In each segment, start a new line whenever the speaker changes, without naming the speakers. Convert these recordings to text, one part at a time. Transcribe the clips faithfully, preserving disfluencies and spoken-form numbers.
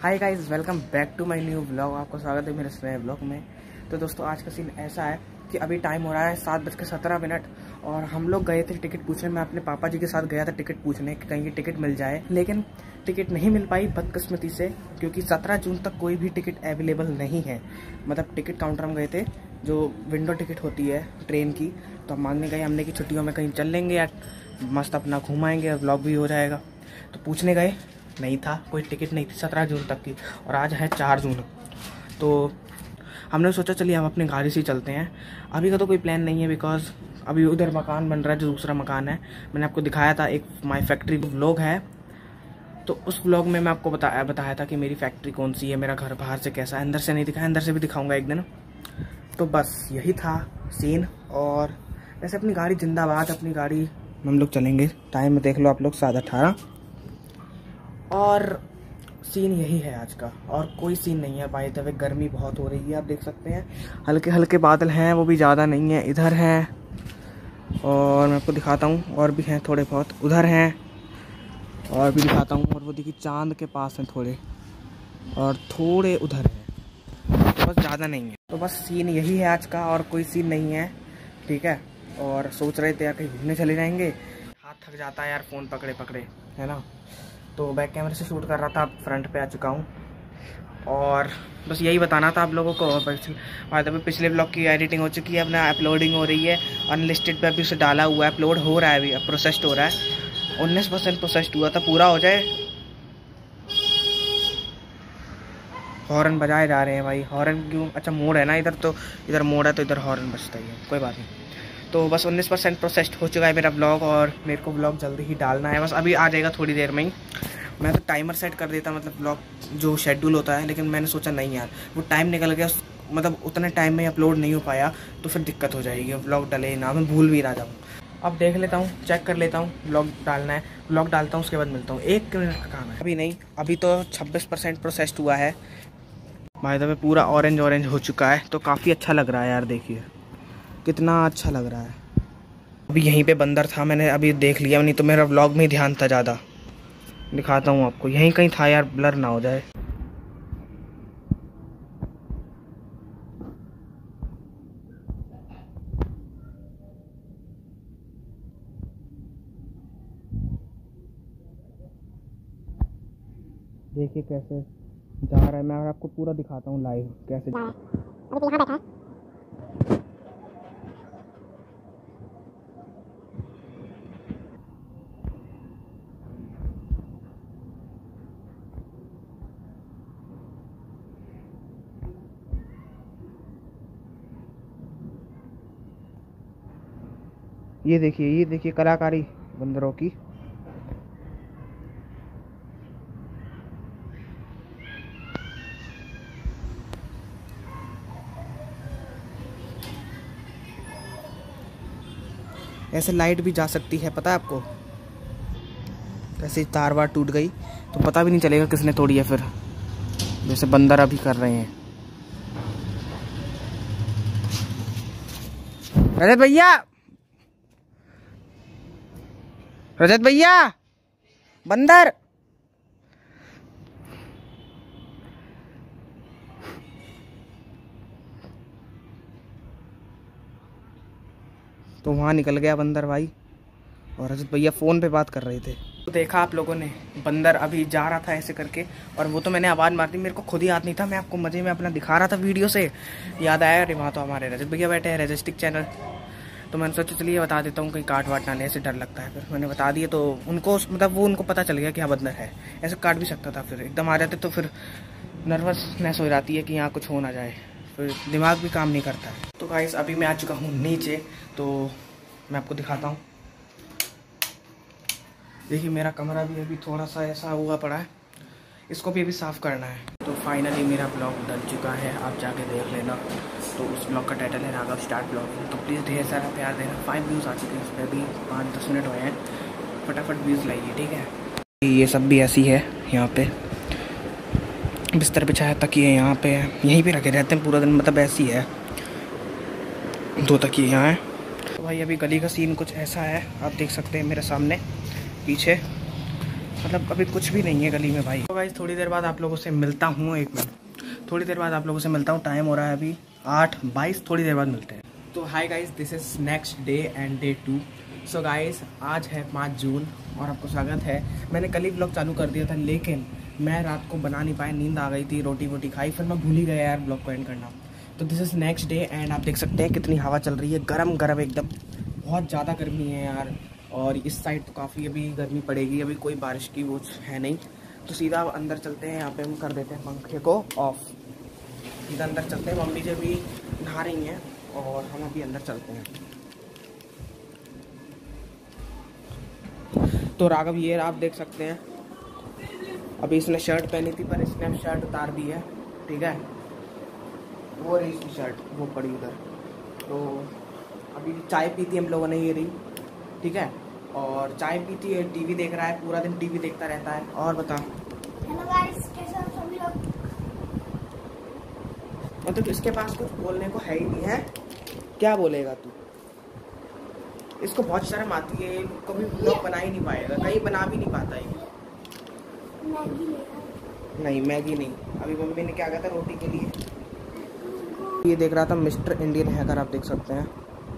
Hi guys, welcome back to my new blog. आपको स्वागत है मेरे नए ब्लॉग में। तो दोस्तों, आज का सीन ऐसा है कि अभी टाइम हो रहा है सात बज के सत्रह मिनट और हम लोग गए थे टिकट पूछने। मैं अपने पापा जी के साथ गया था टिकट पूछने कि कहीं टिकट मिल जाए, लेकिन टिकट नहीं मिल पाई बदकिस्मती से, क्योंकि सत्रह जून तक कोई भी टिकट अवेलेबल नहीं है। मतलब टिकट काउंटर में गए थे, जो विंडो टिकट होती है ट्रेन की, तो हम मांगने गए। हमने की छुट्टियों में कहीं चल लेंगे या मस्त अपना घुमाएंगे और ब्लॉग भी हो जाएगा। तो पूछने गए, नहीं था, कोई टिकट नहीं थी सत्रह जून तक की, और आज है चार जून। तो हमने सोचा चलिए हम अपनी गाड़ी से ही चलते हैं। अभी का तो कोई प्लान नहीं है, बिकॉज अभी उधर मकान बन रहा है, जो दूसरा मकान है। मैंने आपको दिखाया था, एक माई फैक्ट्री व्लॉग है, तो उस व्लॉग में मैं आपको बताया बताया था कि मेरी फैक्ट्री कौन सी है, मेरा घर बाहर से कैसा है। अंदर से नहीं दिखाया, अंदर से भी दिखाऊंगा एक दिन। तो बस यही था सीन। और वैसे अपनी गाड़ी जिंदाबाद, अपनी गाड़ी हम लोग चलेंगे। टाइम देख लो आप लोग, सात अठारह। और सीन यही है आज का, और कोई सीन नहीं है। बाय द वे गर्मी बहुत हो रही है, आप देख सकते हैं। हल्के हल्के बादल हैं, वो भी ज़्यादा नहीं है। इधर हैं, और मैं आपको दिखाता हूँ, और भी हैं थोड़े बहुत। उधर हैं, और भी दिखाता हूँ। और वो देखिए चांद के पास हैं थोड़े, और थोड़े उधर हैं, तो बस ज़्यादा नहीं है। तो बस सीन यही है आज का, और कोई सीन नहीं है, ठीक है। और सोच रहे थे यार कहीं घूमने चले जाएंगे। हाथ थक जाता है यार फ़ोन पकड़े पकड़े, है ना। तो बैक कैमरे से शूट कर रहा था, अब फ्रंट पे आ चुका हूँ। और बस यही बताना था आप लोगों को। और पिछले पिछले ब्लॉग की एडिटिंग हो चुकी है, अपना अपलोडिंग हो रही है। अनलिस्टेड पे अभी उसे डाला हुआ है, अपलोड हो रहा है, अभी प्रोसेस्ड हो रहा है। उन्नीस परसेंट प्रोसेस्ड हुआ था, पूरा हो जाए। हॉर्न बजाए जा रहे हैं भाई, हॉर्न क्यों? अच्छा मोड़ है ना इधर, तो इधर मोड़ है तो इधर हॉर्न बजता ही है, कोई बात नहीं। तो बस उन्नीस परसेंट प्रोसेस्ड हो चुका है मेरा ब्लॉग, और मेरे को ब्लॉग जल्दी ही डालना है। बस अभी आ जाएगा थोड़ी देर में ही। मैं तो टाइमर सेट कर देता, मतलब ब्लॉग जो शेड्यूल होता है, लेकिन मैंने सोचा नहीं यार, वो टाइम निकल गया, मतलब उतने टाइम में अपलोड नहीं हो पाया, तो फिर दिक्कत हो जाएगी, ब्लॉग डले ना, मैं भूल भी ना जाऊँ। अब देख लेता हूँ, चेक कर लेता हूँ, ब्लॉग डालना है, ब्लॉग डालता हूँ, उसके बाद मिलता हूँ। एक मिनट का काम है, अभी नहीं। अभी तो छब्बीस परसेंट प्रोसेस्ड हुआ है। भाई तो पूरा ऑरेंज ऑरेंज हो चुका है, तो काफ़ी अच्छा लग रहा है यार, देखिए कितना अच्छा लग रहा है। अभी यहीं पे बंदर था, मैंने अभी देख लिया, नहीं तो मेरा व्लॉग में ही ध्यान था ज़्यादा। दिखाता हूँ आपको, यहीं कहीं था यार, ब्लर ना हो जाए। देखिए कैसे जा रहा है, मैं आपको पूरा दिखाता हूँ लाइव कैसे जा रहा है। अभी यहाँ बैठा है। ये देखिए, ये देखिए कलाकारी बंदरों की। ऐसे लाइट भी जा सकती है, पता है आपको। ऐसे तार वार टूट गई तो पता भी नहीं चलेगा किसने तोड़ी है, फिर जैसे बंदर अभी कर रहे हैं। रजत भैया, रजत भैया, बंदर। तो वहाँ निकल गया बंदर भाई, और रजत भैया फ़ोन पे बात कर रहे थे। तो देखा आप लोगों ने, बंदर अभी जा रहा था ऐसे करके, और वो तो मैंने आवाज़ मार दी, मेरे को खुद ही याद नहीं था। मैं आपको मज़े में अपना दिखा रहा था वीडियो से, याद आया अरे वहाँ तो हमारे रजत भैया बैठे हैं, रजस्टिक चैनल। तो मैंने सोचा चलिए बता देता हूँ, कहीं काट वाट ना ले, ऐसे डर लगता है। फिर मैंने बता दिया, तो उनको मतलब वो उनको पता चल गया कि हाँ बंदर है। ऐसे काट भी सकता था, फिर एकदम आ जाते तो फिर नर्वसनेस हो जाती है कि यहाँ कुछ हो ना जाए, फिर दिमाग भी काम नहीं करता है। तो गाइस अभी मैं आ चुका हूँ नीचे, तो मैं आपको दिखाता हूँ। देखिए मेरा कमरा भी अभी थोड़ा सा ऐसा हुआ पड़ा है, इसको भी अभी साफ़ करना है। तो फाइनली मेरा ब्लॉग डल चुका है, आप जाके देख लेना। तो उस ब्लॉग का टाइटल है राघव स्टार्ट ब्लॉग। तो प्लीज़ ढेर सारा प्यार देना। फाइव व्यूज़ आ चुके हैं उस पर, अभी पाँच दस मिनट हुए हैं, फटाफट व्यूज़ लाइए, ठीक है। ये सब भी ऐसी है, यहाँ पे बिस्तर बिछाया, तकिए यहाँ पे यहीं पे रखे रहते हैं पूरा दिन, मतलब ऐसी है। दो तकिए यहाँ हैं। तो भाई अभी गली का सीन कुछ ऐसा है, आप देख सकते हैं मेरे सामने पीछे। मतलब अभी कुछ भी नहीं है गली में भाई। तो गाइस थोड़ी देर बाद आप लोगों से मिलता हूँ, एक मिनट थोड़ी देर बाद आप लोगों से मिलता हूँ। टाइम हो रहा है अभी आठ बाईस, थोड़ी देर बाद मिलते हैं। तो hi guys, this is next day and day two. So guys आज है पाँच जून और आपको स्वागत है। मैंने कल ही ब्लॉग चालू कर दिया था, लेकिन मैं रात को बना नहीं पाया, नींद आ गई थी, रोटी वोटी खाई, फिर मैं भूल ही गया यार ब्लॉग को एंड करना। तो this is next day end आप देख सकते हैं कितनी हवा चल रही है, गरम गरम एकदम, बहुत ज़्यादा गर्मी है यार। और इस साइड तो काफ़ी अभी गर्मी पड़ेगी, अभी कोई बारिश की वो है नहीं। तो सीधा अंदर चलते हैं, यहाँ पे हम कर देते हैं पंखे को ऑफ, सीधा अंदर चलते हैं। मम्मी जी अभी नहा रही हैं और हम अभी अंदर चलते हैं। तो राघव ये आप देख सकते हैं, अभी इसने शर्ट पहनी थी पर इसने अब शर्ट उतार दी है, ठीक है। वो रही इसकी शर्ट, वो पड़ी उधर। तो अभी चाय पी थी हम लोगों ने, ये रही, ठीक है। और चाय पी थी, टीवी देख रहा है, पूरा दिन टीवी देखता रहता है। और बता मतलब इसके पास कुछ बोलने को है ही नहीं है, क्या बोलेगा तू? इसको बहुत शर्म आती है, कभी ब्लॉग बना ही नहीं पाएगा, कहीं बना भी नहीं पाता है। मैगी नहीं, मैगी नहीं, अभी मम्मी ने क्या कहा था रोटी के लिए। ये देख रहा था मिस्टर इंडियन हैकर, आप देख सकते हैं।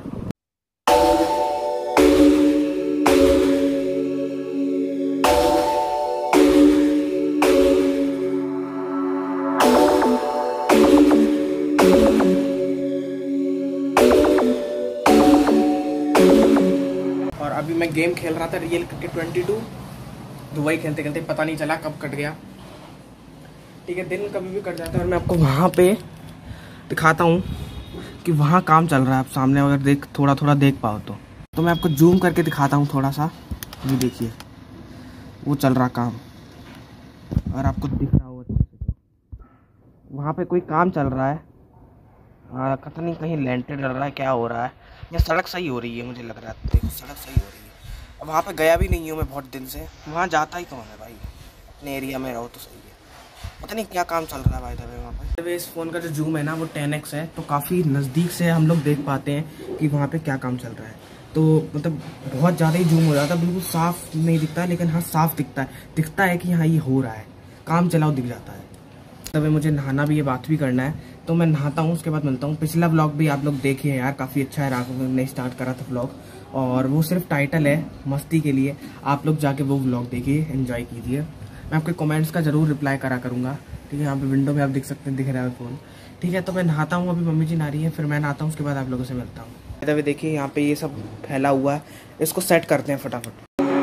और अभी मैं गेम खेल रहा था रियल क्रिकेट ट्वेंटी टू, तो वही खेलते खेलते पता नहीं चला कब कट गया, ठीक है। दिन कभी भी कट जाता है। और मैं आपको वहाँ पे दिखाता हूँ कि वहाँ काम चल रहा है, आप सामने अगर देख थोड़ा थोड़ा देख पाओ तो तो मैं आपको जूम करके दिखाता हूँ थोड़ा सा। ये देखिए वो चल रहा काम, अगर आपको दिख रहा हो अच्छे से तो वहाँ पे कोई काम चल रहा है। हाँ पता नहीं कहीं लेंटर डल रहा है, क्या हो रहा है, या सड़क सही हो रही है, मुझे लग रहा है। देखो सड़क सही हो रही है। अब वहाँ पे गया भी नहीं हूँ मैं बहुत दिन से, वहाँ जाता ही कौन है भाई, अपने एरिया में रहो तो सही है। पता नहीं क्या काम चल रहा है भाई दबे वहाँ पे। इस फ़ोन का जो जूम है ना वो टेन एक्स है, तो काफ़ी नज़दीक से हम लोग देख पाते हैं कि वहाँ पे क्या काम चल रहा है। तो मतलब बहुत ज़्यादा ही जूम हो जाता है, बिल्कुल साफ नहीं दिखता है, लेकिन हाँ साफ दिखता है, दिखता है कि हाँ ये हो रहा है, काम चलाओ दिख जाता है। तब मुझे नहाना भी है, बात भी करना है, तो मैं नहाता हूँ, उसके बाद मिलता हूँ। पिछला व्लॉग भी आप लोग देखिए यार, काफ़ी अच्छा है, राघव ने स्टार्ट करा था व्लॉग, और वो सिर्फ टाइटल है मस्ती के लिए। आप लोग जाके वो व्लॉग देखिए, एंजॉय कीजिए। मैं आपके कमेंट्स का ज़रूर रिप्लाई करा करूँगा, ठीक है। यहाँ पे विंडो में आप देख सकते हैं, दिख रहा है फ़ोन, ठीक है। तो मैं नहाता हूँ, अभी मम्मी जी नहा रही है, फिर मैं नहाता हूँ, उसके बाद आप लोगों से मिलता हूँ। अभी देखिए यहाँ पे ये सब फैला हुआ है, इसको सेट करते हैं फटाफट।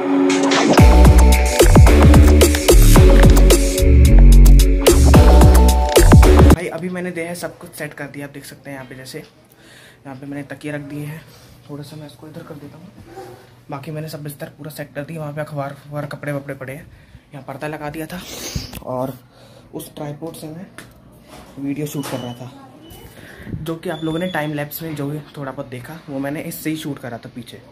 भाई अभी मैंने दे है सब कुछ सेट कर दिया, आप देख सकते हैं यहाँ पे, जैसे यहाँ पे मैंने तकिए रख दिए हैं, थोड़ा सा मैं इसको इधर कर देता हूँ। बाकी मैंने सब बिस्तर पूरा सेट कर दिया, वहाँ पे अखबार अखबार कपड़े वपड़े पड़े हैं, यहाँ पर्दा लगा दिया था। और उस ट्राइपॉड से मैं वीडियो शूट कर रहा था, जो कि आप लोगों ने टाइम लैप्स में जो थोड़ा बहुत देखा, वो मैंने इससे ही शूट करा था पीछे।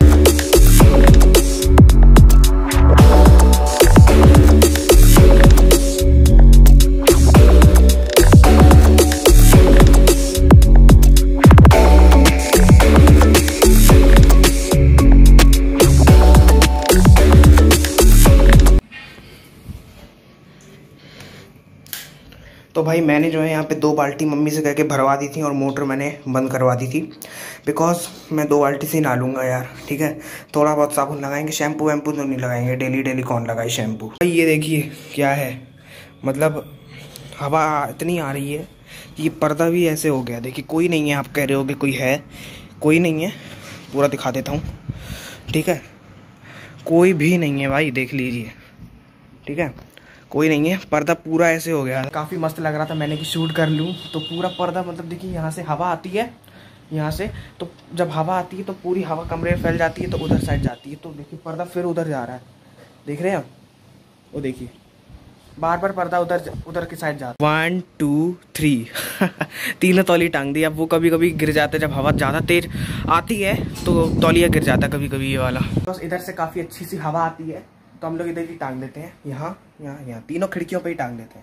तो भाई मैंने जो है यहाँ पे दो बाल्टी मम्मी से कह के भरवा दी थी और मोटर मैंने बंद करवा दी थी, बिकॉज मैं दो बाल्टी से ही नहा लूँगा यार, ठीक है। थोड़ा बहुत साबुन लगाएंगे, शैम्पू वैम्पू तो नहीं लगाएंगे, डेली डेली कौन लगाए शैम्पू। भाई ये देखिए क्या है, मतलब हवा इतनी आ रही है, ये पर्दा भी ऐसे हो गया। देखिए कोई नहीं है, आप कह रहे हो कि कोई है, कोई नहीं है, पूरा दिखा देता हूँ, ठीक है। कोई भी नहीं है भाई, देख लीजिए, ठीक है, कोई नहीं है। पर्दा पूरा ऐसे हो गया, काफ़ी मस्त लग रहा था, मैंने कि शूट कर लूँ। तो पूरा पर्दा मतलब देखिए यहाँ से हवा आती है, यहाँ से, तो जब हवा आती है तो पूरी हवा कमरे में फैल जाती है, तो उधर साइड जाती है, तो देखिए पर्दा फिर उधर जा रहा है, देख रहे हैं आप, वो देखिए बार बार पर्दा उधर उधर की साइड जाता है। वन टू थ्री तीनों तौलिए टांग दी। अब वो कभी कभी गिर जाता है, जब हवा ज़्यादा तेज आती है तो तौलिया गिर जाता है कभी कभी, ये वाला। बस इधर से काफ़ी अच्छी सी हवा आती है, तो हम लोग इधर ही टांग देते हैं, यहाँ यहाँ यहाँ तीनों खिड़कियों पे ही टांग देते हैं।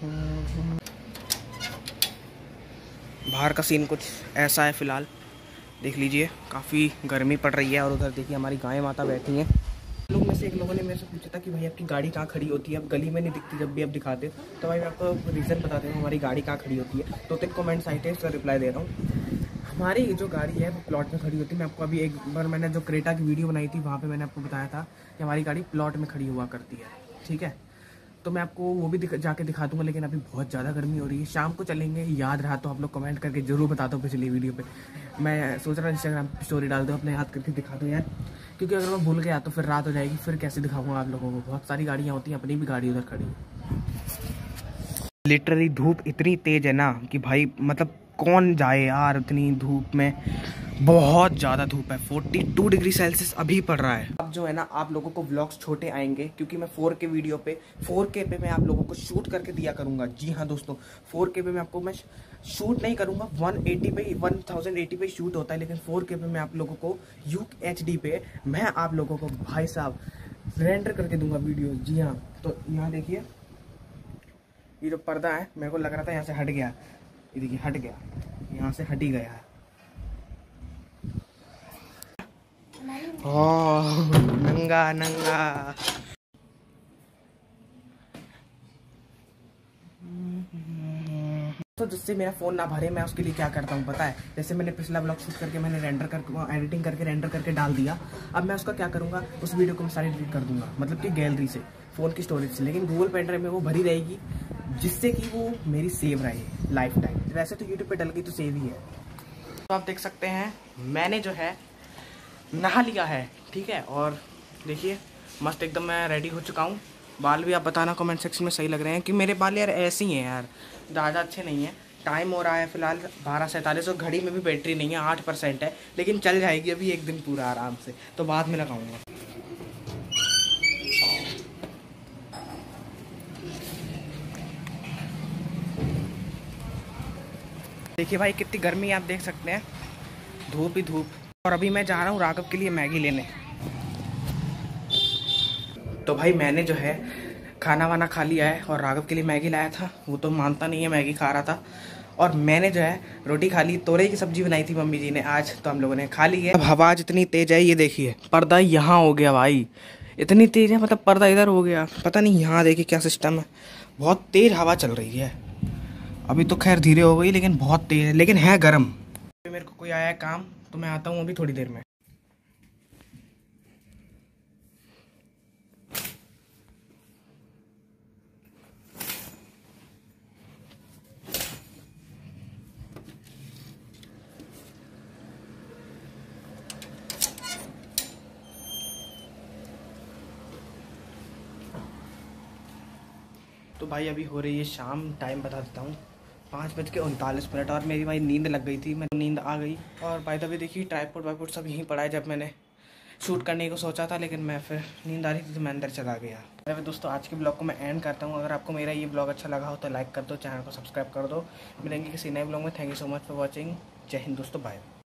बाहर का सीन कुछ ऐसा है फिलहाल, देख लीजिए काफ़ी गर्मी पड़ रही है। और उधर देखिए हमारी गाय माता बैठी हैं। लोग में से एक लोगों ने मेरे से पूछा था कि भाई आपकी गाड़ी कहाँ खड़ी होती है, अब गली में नहीं दिखती जब भी आप दिखाते हो। तो भाई मैं आपको रीज़न बताते हूँ हमारी गाड़ी कहाँ खड़ी होती है। दो तीन कमेंट्स आए थे, इसका रिप्लाई दे रहा हूँ। हमारी जो गाड़ी है वो प्लॉट में खड़ी होती है। मैं आपको अभी एक बार मैंने जो क्रेटा की वीडियो बनाई थी वहाँ पे मैंने आपको बताया था कि हमारी गाड़ी प्लॉट में खड़ी हुआ करती है, ठीक है। तो मैं आपको वो भी दिख, जाके दिखा दूंगा, लेकिन अभी बहुत ज़्यादा गर्मी हो रही है। शाम को चलेंगे, याद रहा तो आप लोग कमेंट करके जरूर बता दो पिछली वीडियो पे। मैं सोच रहा हूँ इंस्टाग्राम पे स्टोरी डाल दो, अपने याद करके दिखा दो यार, क्योंकि अगर मैं भूल गया तो फिर रात हो जाएगी, फिर कैसे दिखाऊंगा आप लोगों को। बहुत सारी गाड़ियाँ होती हैं, अपनी भी गाड़ी उधर खड़ी है। लिटरली धूप इतनी तेज है ना कि भाई मतलब कौन जाए यार इतनी धूप में। बहुत ज़्यादा धूप है, बयालीस डिग्री सेल्सियस अभी पड़ रहा है। अब जो है ना आप लोगों को व्लॉग्स छोटे आएंगे, क्योंकि मैं फोर के वीडियो पे फोर के पे मैं आप लोगों को शूट करके दिया करूंगा। जी हाँ दोस्तों, फोर के पे मैं आपको मैं शूट नहीं करूंगा। One eighty p one thousand eighty p shoot होता है, लेकिन फोर के पे मैं आप लोगों को यू एच डी पे मैं आप लोगों को भाई साहब रेंडर करके दूंगा वीडियो। जी हाँ, तो यहाँ देखिए ये जो पर्दा है मेरे को लग रहा था यहाँ से हट गया, ये देखिए हट गया, यहाँ से हट ही गया है। ओह नंगा नंगा। तो जिससे मेरा फ़ोन ना भरे मैं उसके लिए क्या करता हूँ पता है। जैसे मैंने पिछला ब्लॉग शूट करके मैंने रेंडर करके एडिटिंग करके रेंडर करके डाल दिया। अब मैं उसका क्या करूँगा, उस वीडियो को मैं सारी डिलीट कर दूंगा, मतलब कि गैलरी से, फ़ोन की स्टोरेज से, लेकिन गूगल पेन ड्राइव में वो भरी रहेगी, जिससे कि वो मेरी सेव रहे लाइफ टाइम। वैसे तो यूट्यूब पे डल गई तो सेव ही है। तो आप देख सकते हैं मैंने जो है नहा लिया है, ठीक है। और देखिए मस्त एकदम मैं रेडी हो चुका हूँ। बाल भी आप बताना कमेंट सेक्शन में सही लग रहे हैं कि मेरे बाल यार ऐसे ही हैं यार, ज़्यादा अच्छे नहीं हैं। टाइम हो रहा है फिलहाल बारह सैंतालीस और घड़ी में भी बैटरी नहीं है, आठ परसेंट है, लेकिन चल जाएगी अभी एक दिन पूरा आराम से, तो बाद में लगाऊंगा। देखिए भाई कितनी गर्मी आप देख सकते हैं, धूप ही धूप। और अभी मैं जा रहा हूँ राघव के लिए मैगी लेने। तो भाई मैंने जो है खाना वाना खा लिया है और राघव के लिए मैगी लाया था, वो तो मानता नहीं है, मैगी खा रहा था। और मैंने जो है रोटी खा ली, तोरई की सब्जी बनाई थी मम्मी जी ने आज, तो हम लोगों ने खा ली है। अब हवा इतनी तेज है, ये देखिए पर्दा यहाँ हो गया भाई, इतनी तेज है, मतलब पर्दा इधर हो गया, पता नहीं यहाँ देखिए क्या सिस्टम है। बहुत तेज हवा चल रही है, अभी तो खैर धीरे हो गई लेकिन बहुत तेज है, लेकिन है गर्म। मेरे को कोई आया है काम, तो मैं आता हूँ अभी थोड़ी देर में। तो भाई अभी हो रही है शाम, टाइम बता देता हूँ पाँच बज के उनतालीस मिनट। और मेरी भाई नींद लग गई थी, मैं नींद आ गई। और भाई तभी देखिए ट्राइपॉड वाइपॉड सब यहीं पड़ा है, जब मैंने शूट करने को सोचा था, लेकिन मैं फिर नींद आ रही थी तो मैं अंदर चला गया। अरे दोस्तों आज के ब्लॉग को मैं एंड करता हूँ। अगर आपको मेरा ये ब्लॉग अच्छा लगा हो तो लाइक कर दो, चैनल को सब्सक्राइब कर दो। मिलेंगे किसी नए ब्लॉग में। Thank you so much for watching. जय हिंद दोस्तों, बाय।